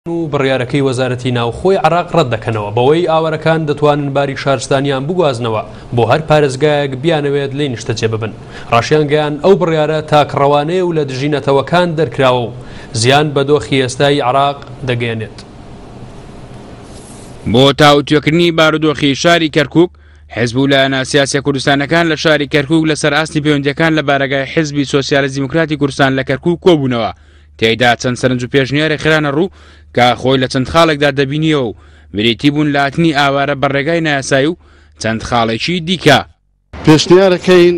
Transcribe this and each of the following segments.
و بڕیارەکەی وەزارەتی ناوخۆی عێراق ڕەت دەکەنەوە بەوەی ئاوارەکان دەتوانن باری شارستانیان بگوازنەوە بۆ هەر پارێزگایەک بیانەوێت لێی نیشتەجێ ببن. ڕاشیان گەیان ئەو بڕیارە تاکڕەوانەیە و لە دژینەتەوەکان دەرکراوە و زیان بە دۆخی ئێستای عێراق دەگەێنێت. بۆ تاوتوێکردنی بارودۆخی شاری کەرکووک، حیزبوولایەنە سیاسیە کوردستانەکان لە شاری کەرکووک لەسەر ئاستی پەیوەندیەکان لە بارگای حیزبی سۆسیالیستی دیموکراتی کوردستان لە کەرکووک کۆبوونەوە. تێیدا چەند سەرنج و پێشنیارێک خێرانە ڕوو کە خۆی لە چەند خاڵێکدا دەبینیەوە و بریتی بوون لە هاتنی ئاوارە بەڕێگای نایاسایی و چەند خاڵێکی دیکە. پێشنیارەکەین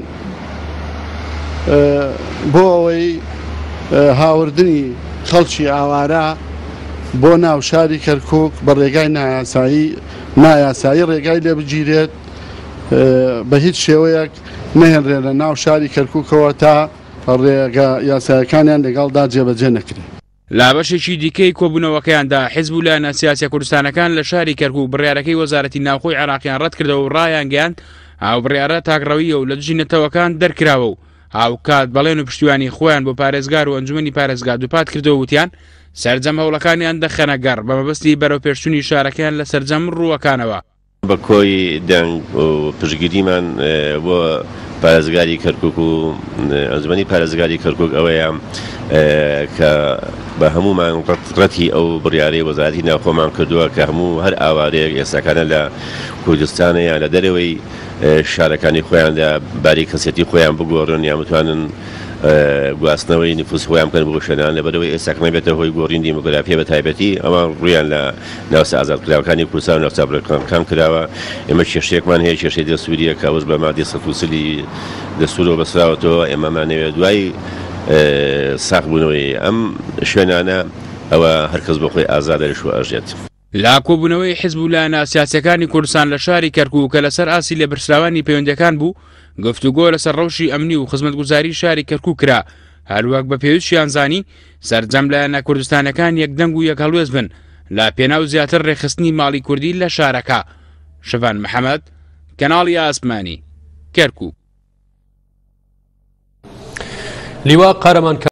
بۆ ئەوەی هاوردنی خەڵکی ئاوارە بۆ ناو شاری کەرکووک بە ڕێگای نایاسایی ڕێگای لێ بگیرێت، بە هیچ شێوەیەک نەهێنرێنە ناو شاری کەرکووکەوە تا ڕێگە یاسایەکانیان لەگەڵدا جێبەجێ نەکرێت. لا بەشێکی دیکەی کۆبوونەوەکەیاندا حیزبوولایەنە سیاسیە کوردستانەکان لە شاری کەرکووک بڕیارەکەی وەزارەتی ناوخۆی عێراقیان ڕەت کردەوە و ڕایان گەیاند هاو بڕیارە تاکڕەویە و لە دژینەتەوەکان دەرکراوە و هاوکات بەڵێن و پشتیوانی خۆیان بۆ پارێزگار و ئەنجومەنی پارێزگا دووپات کردەوە وتیان سەرجەم هەوڵەکانیان دەخەنە گەڕ بە مەبەستی بەرەو پێشچوونی شارەکەیان لە سەرجەم ڕووەکانەوە. بە کۆی دەنگ و پشگیریمان بۆ پارێزگاری کەرکووک و ئەنجومەنی پارێزگاری کەرکووک ئەوەیە کە بە هەمومان ڕەتی ئەو بڕیارەی وەزارەتی ناوخۆمان کردووە کە هەموو هەر ئاوارەیەک ئێستاکانە لە کوردستانە یان لە دەرەوەی شارەکانی خۆیاندا باری کەسێتی خۆیان بگۆڕن یان بتوانن گواستنەوەی نفوس خۆیان بکەن بۆ شوێنان لەبەرەوەی ئێستاکەمە بێتە هۆی گۆڕین دیموگرافیە بە تایبەتی ئەوان ڕویان لە ناوچە ئازادکراوەکانی کوردستان و ناوچە بڕێکەکان کراوە. ئێمە کێشەیەکمان هەیە، کێشەی دەسووریە کە ئەوەش بە مادەی 130 دەستورەوە بەسراوەتەوە. ئێمەمانەوێت دوای ساغبوونەوەی ئەم شوێنانە ئەوە هەرکەس بە خۆی ئازادە لەشوە ئەژێت. لا کۆبوونەوەی حیزبوولایەنە سیاسیەکانی کوردستان لە شاری کەرکووک کە لەسەر ئاسی لێبەرسراوانی پەیوەندیەکان بوو، گفتوگۆ لەسەر ڕەوشی ئەمنی و خزمەتگوزاری شاری کەرکووک کرا، هەروەک بە پێویستیان زانی سەرجەم لایەنە کوردستانەکان یەکدەنگ و یەکهەڵوێز بن لا پێناو زیاتر ڕێخستنی ماڵی کوردی لە شارەکە. شەڤان محەممەد، کەناڵی ئاسمانی، کەرکووک. لیوا قارەمان